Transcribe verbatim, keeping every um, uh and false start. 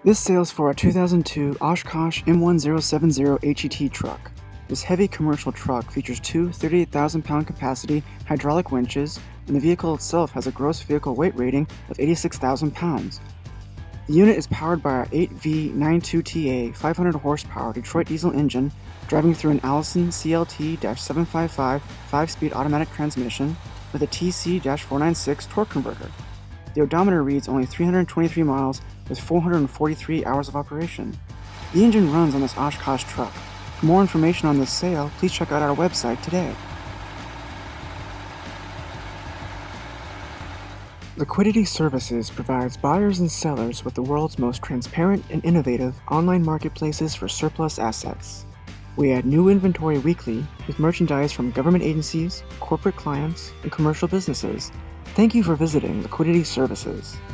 This sale is for a two thousand two Oshkosh M ten seventy H E T truck. This heavy commercial truck features two thirty-eight thousand pound capacity hydraulic winches, and the vehicle itself has a gross vehicle weight rating of eighty-six thousand pounds. The unit is powered by our eight V ninety-two T A five hundred horsepower Detroit diesel engine, driving through an Allison C L T seven fifty-five five-speed automatic transmission with a T C four ninety-six torque converter. The odometer reads only three hundred twenty-three miles with four hundred forty-three hours of operation. The engine runs on this Oshkosh truck. For more information on this sale, please check out our website today. Liquidity Services provides buyers and sellers with the world's most transparent and innovative online marketplaces for surplus assets. We add new inventory weekly with merchandise from government agencies, corporate clients, and commercial businesses. Thank you for visiting Liquidity Services.